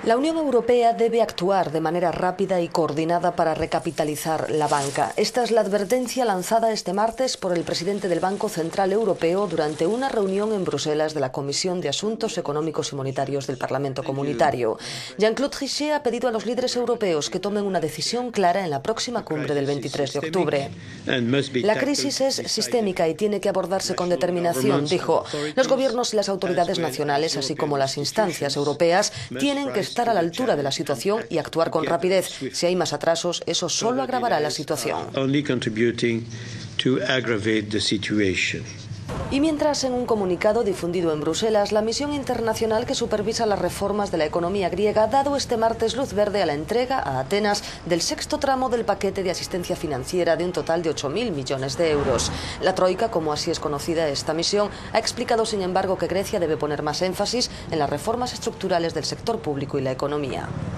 La Unión Europea debe actuar de manera rápida y coordinada para recapitalizar la banca. Esta es la advertencia lanzada este martes por el presidente del Banco Central Europeo durante una reunión en Bruselas de la Comisión de Asuntos Económicos y Monetarios del Parlamento Comunitario. Jean-Claude Trichet ha pedido a los líderes europeos que tomen una decisión clara en la próxima cumbre del 23 de octubre. La crisis es sistémica y tiene que abordarse con determinación, dijo. Los gobiernos y las autoridades nacionales, así como las instancias europeas, tienen que estar a la altura de la situación y actuar con rapidez. Si hay más atrasos, eso solo agravará la situación. Y mientras, en un comunicado difundido en Bruselas, la misión internacional que supervisa las reformas de la economía griega ha dado este martes luz verde a la entrega a Atenas del sexto tramo del paquete de asistencia financiera de un total de 8.000 millones de euros. La Troika, como así es conocida esta misión, ha explicado, sin embargo, que Grecia debe poner más énfasis en las reformas estructurales del sector público y la economía.